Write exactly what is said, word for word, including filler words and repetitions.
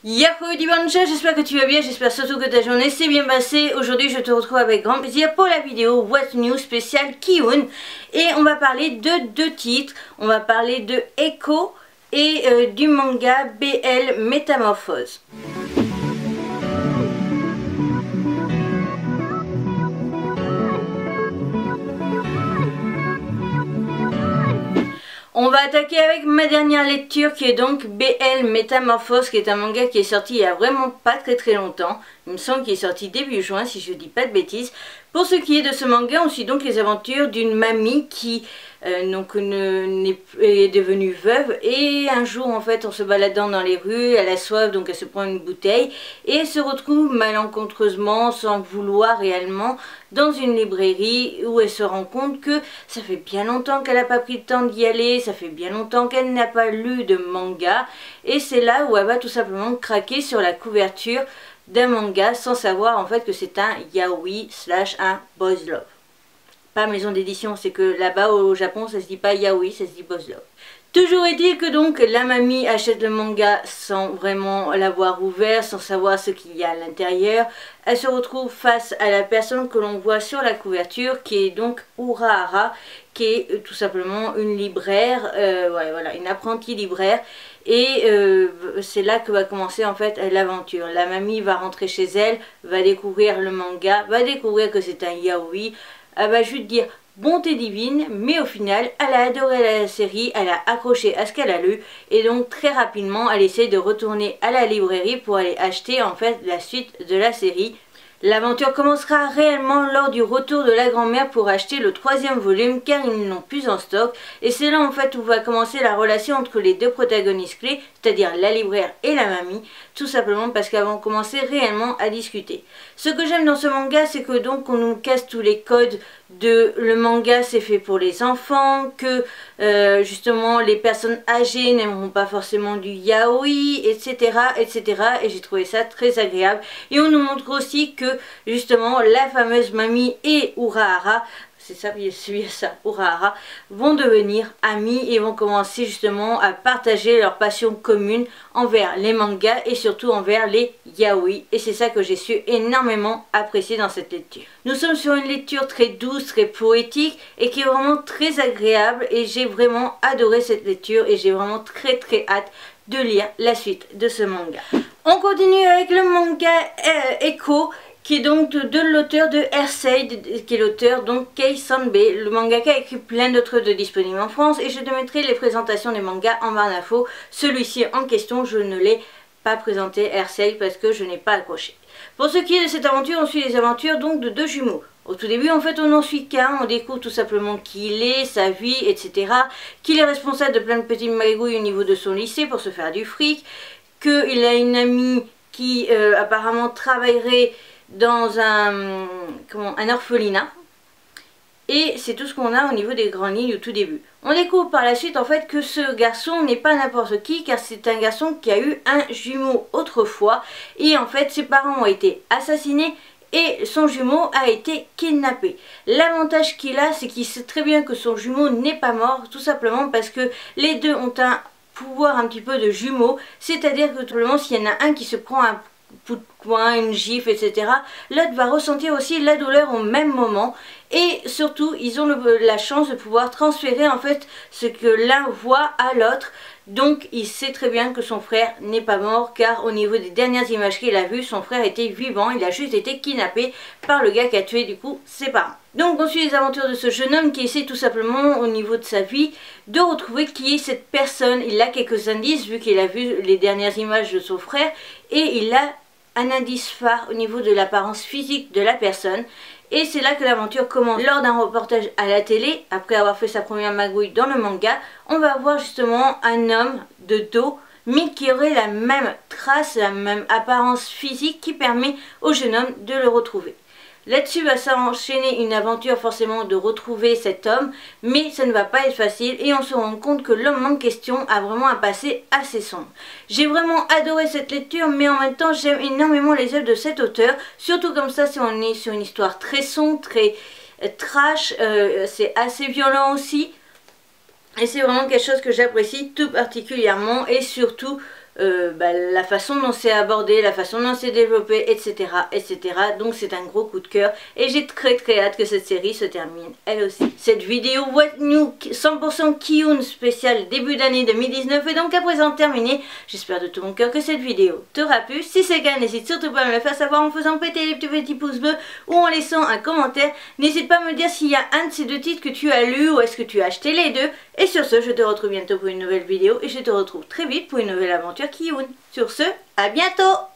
Yahoo Dibancha, j'espère que tu vas bien, j'espère surtout que ta journée s'est bien passée. Aujourd'hui je te retrouve avec grand plaisir pour la vidéo What New spéciale Ki-hoon. Et on va parler de deux titres, on va parler de Echo et euh, du manga B L Métamorphose. On va attaquer avec ma dernière lecture qui est donc B L Métamorphose, qui est un manga qui est sorti il y a vraiment pas très très longtemps. Il me semble qu'il est sorti début juin si je dis pas de bêtises. Pour ce qui est de ce manga, on suit donc les aventures d'une mamie qui euh, donc ne, est, est devenue veuve, et un jour en fait en se baladant dans les rues, elle a soif, donc elle se prend une bouteille et elle se retrouve malencontreusement, sans le vouloir réellement, dans une librairie où elle se rend compte que ça fait bien longtemps qu'elle n'a pas pris le temps d'y aller, ça fait bien longtemps qu'elle n'a pas lu de manga, et c'est là où elle va tout simplement craquer sur la couverture d'un manga sans savoir en fait que c'est un yaoi slash un boys love. Pas maison d'édition, c'est que là-bas au Japon ça se dit pas yaoi, ça se dit boys love. Toujours est-il que donc la mamie achète le manga sans vraiment l'avoir ouvert, sans savoir ce qu'il y a à l'intérieur. Elle se retrouve face à la personne que l'on voit sur la couverture, qui est donc Urahara, qui est euh, tout simplement une libraire, euh, ouais, voilà, une apprentie libraire. Et euh, c'est là que va commencer en fait l'aventure. La mamie va rentrer chez elle, va découvrir le manga, va découvrir que c'est un yaoi. Elle va juste dire bonté divine, mais au final elle a adoré la série, elle a accroché à ce qu'elle a lu, et donc très rapidement elle essaie de retourner à la librairie pour aller acheter en fait la suite de la série. L'aventure commencera réellement lors du retour de la grand-mère pour acheter le troisième volume, car ils n'ont plus en stock, et c'est là en fait où va commencer la relation entre les deux protagonistes clés, c'est-à-dire la libraire et la mamie, tout simplement parce qu'elles vont commencer réellement à discuter. Ce que j'aime dans ce manga, c'est que donc on nous casse tous les codes de le manga c'est fait pour les enfants, que euh, justement les personnes âgées n'aimeront pas forcément du yaoi, etc, etc, et j'ai trouvé ça très agréable. Et on nous montre aussi que justement la fameuse mamie et Urahara, c'est ça, c'est bien ça, Urahara, vont devenir amis et vont commencer justement à partager leur passion commune envers les mangas et surtout envers les yaoi. Et c'est ça que j'ai su énormément apprécier dans cette lecture. Nous sommes sur une lecture très douce, très poétique et qui est vraiment très agréable, et j'ai vraiment adoré cette lecture et j'ai vraiment très très hâte de lire la suite de ce manga. On continue avec le manga euh, Echo, qui est donc de, de l'auteur de Earthside, qui est l'auteur donc Kei Sanbe. Le mangaka a écrit plein d'autres de disponibles en France, et je te mettrai les présentations des mangas en barre d'infos. Celui-ci en question, je ne l'ai pas présenté, Earthside, parce que je n'ai pas accroché. Pour ce qui est de cette aventure, on suit les aventures donc de deux jumeaux. Au tout début, en fait, on n'en suit qu'un, on découvre tout simplement qui il est, sa vie, et cetera. Qu'il est responsable de plein de petites magouilles au niveau de son lycée pour se faire du fric, qu'il a une amie qui euh, apparemment travaillerait dans un, comment, un orphelinat, et c'est tout ce qu'on a au niveau des grandes lignes au tout début. On découvre par la suite en fait que ce garçon n'est pas n'importe qui, car c'est un garçon qui a eu un jumeau autrefois, et en fait ses parents ont été assassinés et son jumeau a été kidnappé. L'avantage qu'il a, c'est qu'il sait très bien que son jumeau n'est pas mort, tout simplement parce que les deux ont un pouvoir un petit peu de jumeau, c'est-à-dire que tout simplement s'il y en a un qui se prend un coup de poing, une gifle, et cetera, l'autre va ressentir aussi la douleur au même moment, et surtout ils ont le, la chance de pouvoir transférer en fait ce que l'un voit à l'autre. Donc il sait très bien que son frère n'est pas mort, car au niveau des dernières images qu'il a vues, son frère était vivant, il a juste été kidnappé par le gars qui a tué du coup ses parents. Donc on suit les aventures de ce jeune homme qui essaie tout simplement au niveau de sa vie de retrouver qui est cette personne. Il a quelques indices vu qu'il a vu les dernières images de son frère, et il a un indice phare au niveau de l'apparence physique de la personne. Et c'est là que l'aventure commence. Lors d'un reportage à la télé, après avoir fait sa première magouille dans le manga, on va voir justement un homme de dos, mais qui aurait la même trace, la même apparence physique qui permet au jeune homme de le retrouver. Là-dessus va s'enchaîner une aventure forcément de retrouver cet homme, mais ça ne va pas être facile, et on se rend compte que l'homme en question a vraiment un passé assez sombre. J'ai vraiment adoré cette lecture, mais en même temps j'aime énormément les œuvres de cet auteur, surtout comme ça si on est sur une histoire très sombre, très euh, trash, euh, c'est assez violent aussi, et c'est vraiment quelque chose que j'apprécie tout particulièrement, et surtout euh, bah, la façon dont c'est abordé, la façon dont c'est développé, et cetera, et cetera. Donc c'est un gros coup de cœur et j'ai très très hâte que cette série se termine elle aussi. Cette vidéo What New cent pour cent Ki-hoon spécial début d'année deux mille dix-neuf est donc à présent terminée. J'espère de tout mon cœur que cette vidéo t'aura plu. Si c'est le cas, n'hésite surtout pas à me le faire savoir en faisant péter les petits petits pouces bleus ou en laissant un commentaire. N'hésite pas à me dire s'il y a un de ces deux titres que tu as lu ou est-ce que tu as acheté les deux. Et sur ce, je te retrouve bientôt pour une nouvelle vidéo et je te retrouve très vite pour une nouvelle aventure Ki-hoon. Sur ce, à bientôt!